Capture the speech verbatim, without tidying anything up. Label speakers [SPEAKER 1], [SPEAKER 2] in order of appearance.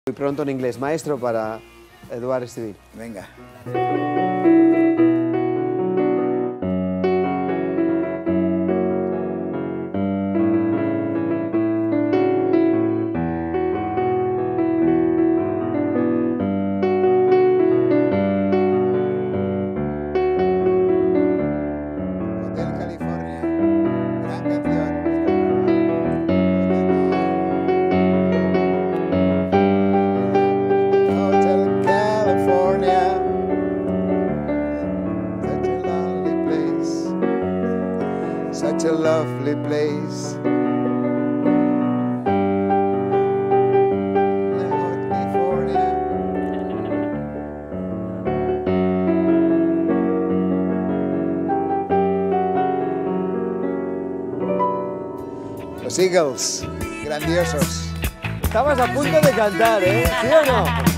[SPEAKER 1] Muy pronto en inglés. Maestro para Eduard Estivill.
[SPEAKER 2] Venga. Hotel California. Gran canción. Hotel California. Such a lovely place. Such a lovely place. California. Los Eagles, grandiosos.
[SPEAKER 1] Estabas a punto de cantar, ¿eh? ¿Sí o no?